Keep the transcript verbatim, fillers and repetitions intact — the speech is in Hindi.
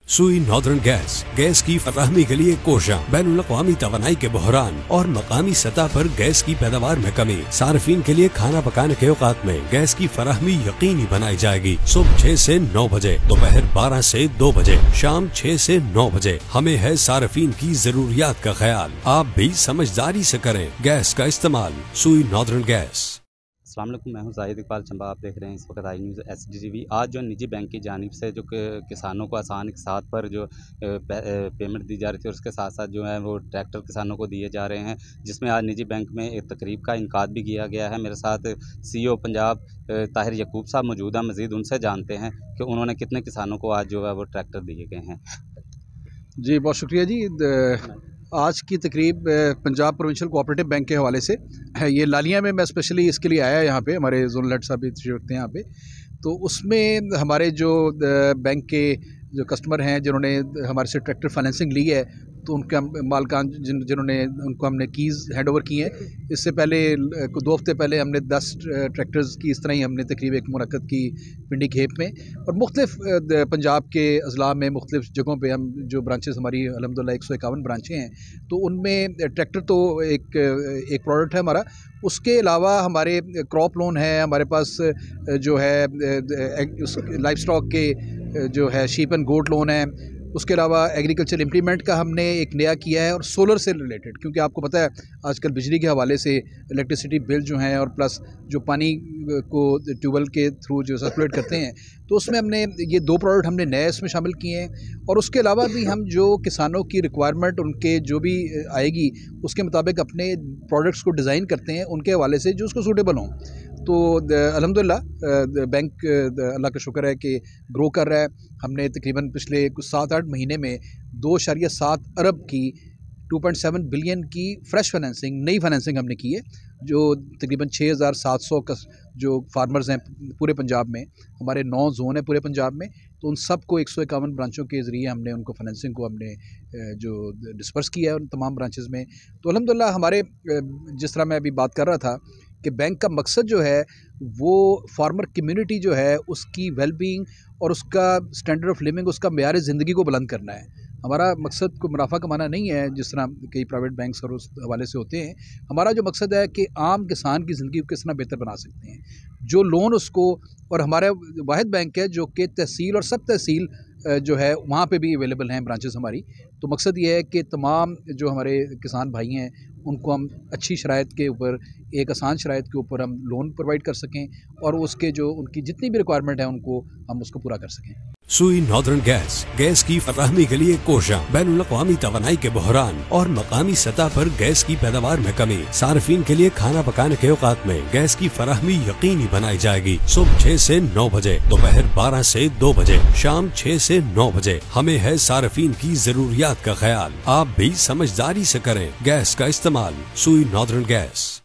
सुई नॉर्दर्न गैस गैस की फराहमी के लिए कोशिश, बैनुल-अक़वामी तवानाई के बहरान और मकामी सतह पर गैस की पैदावार में कमी। सार्फिन के लिए खाना पकाने के औकात में गैस की फराहमी यकीनी बनाई जाएगी। सुबह छह से नौ बजे, दोपहर बारह से दो बजे, शाम छह से नौ बजे। हमें है सार्फिन की जरूरियात का ख्याल। आप भी समझदारी से करें गैस का इस्तेमाल। सुई नॉर्दर्न गैस। अस्सलाम वालेकुम, मैं हूं ज़ाहिद इकबाल चंबा। आप देख रहे हैं इस वक्त I news H D T V. आज जो निजी बैंक की जानिब से जो किसानों को आसान के साथ पर जो पे, पेमेंट दी जा रही थी और उसके साथ साथ जो है वो ट्रैक्टर किसानों को दिए जा रहे हैं, जिसमें आज निजी बैंक में एक तकरीब का इनकाद भी किया गया है। मेरे साथ सी ई ओ पंजाब ताहिर यकूब साहब मौजूद हैं। मज़ीद उनसे जानते हैं कि उन्होंने कितने किसानों को आज जो है वो ट्रैक्टर दिए गए हैं। जी बहुत शुक्रिया जी। आज की तकरीब पंजाब प्रोविंशियल कोऑपरेटिव बैंक के हवाले से है। ये लालिया में मैं स्पेशली इसके लिए आया यहाँ पे, हमारे जोनल हेड साहब भी तशरीफ रखते हैं यहाँ पे। तो उसमें हमारे जो बैंक के जो कस्टमर हैं जिन्होंने हमारे से ट्रैक्टर फाइनेंसिंग ली है, तो उनके मालकान जिन जिन्होंने उनको हमने कीज़ हैंड ओवर की हैं। इससे पहले दो हफ्ते पहले हमने दस ट्रैक्टर्स की इस तरह ही हमने तकरीब एक मुनक़्क़द की पिंडी खेप में, और मुख्तलिफ पंजाब के अज़ला में मुख्तलिफ जगहों पे हम जो ब्रांचेस हमारी अल्हम्दुलिल्लाह एक सौ इक्यावन ब्रांचें हैं, तो उनमें ट्रैक्टर तो एक एक प्रोडक्ट है हमारा। उसके अलावा हमारे क्रॉप लोन है, हमारे पास जो है लाइफ स्टॉक के जो है शीप एंड गोट लोन है। उसके अलावा एग्रीकल्चर इम्प्लीमेंट का हमने एक नया किया है, और सोलर से रिलेटेड, क्योंकि आपको पता है आजकल बिजली के हवाले से इलेक्ट्रिसिटी बिल जो हैं और प्लस जो पानी को ट्यूबवेल के थ्रू जो सर्कुलेट करते हैं, तो उसमें हमने ये दो प्रोडक्ट हमने नए इसमें शामिल किए हैं। और उसके अलावा भी हम जो किसानों की रिक्वायरमेंट उनके जो भी आएगी उसके मुताबिक अपने प्रोडक्ट्स को डिज़ाइन करते हैं उनके हवाले से जो उसको सूटेबल हों। तो अल्हम्दुलिल्लाह बैंक अल्लाह का शुक्र है कि ग्रो कर रहा है। हमने तकरीबन पिछले कुछ सात आठ महीने में दो शरिया सात अरब की दो पॉइंट सात बिलियन की फ़्रेश फाइनेंसिंग, नई फाइनेंसिंग हमने की है, जो तकरीबन छः हज़ार सात सौ का जो फार्मर्स हैं पूरे पंजाब में, हमारे नौ जोन हैं पूरे पंजाब में, तो उन सब को एक सौ इक्यावन ब्रांचों के ज़रिए हमने उनको फाइनेंसिंग को हमने जो डिस्पर्स किया है उन तमाम ब्रांचेस में। तो अल्हम्दुलिल्लाह हमारे जिस तरह मैं अभी बात कर रहा था कि बैंक का मकसद जो है वो फार्मर कम्युनिटी जो है उसकी वेलबींग और उसका स्टैंडर्ड ऑफ लिविंग, उसका मेयार ज़िंदगी को बुलंद करना है। हमारा मकसद को मुनाफा कमाना नहीं है जिस तरह कई प्राइवेट बैंक्स और उस हवाले से होते हैं। हमारा जो मकसद है कि आम किसान की ज़िंदगी को किस तरह बेहतर बना सकते हैं, जो लोन उसको, और हमारा वाहिद बैंक है जो कि तहसील और सब तहसील जो है वहाँ पे भी अवेलेबल हैं ब्रांचेस हमारी। तो मकसद ये है कि तमाम जो हमारे किसान भाई हैं उनको हम अच्छी शराइत के ऊपर, एक आसान शराइत के ऊपर हम लोन प्रोवाइड कर सकें, और उसके जो उनकी जितनी भी रिक्वायरमेंट है उनको हम उसको पूरा कर सकें। सुई नॉर्दर्न गैस गैस की फराहमी के लिए कोशिश, बैनुल-अक़वामी तवानाई के बहरान और मकामी सतह पर गैस की पैदावार में कमी। सार्फिन के लिए खाना पकाने के औकात में गैस की फराहमी यकीनी बनाई जाएगी। सुबह छह से नौ बजे, दोपहर बारह से दो बजे, शाम छह से नौ बजे। हमें है सार्फिन की जरूरियात का ख्याल। आप भी समझदारी से करें गैस का इस्तेमाल। सुई नॉर्दर्न गैस।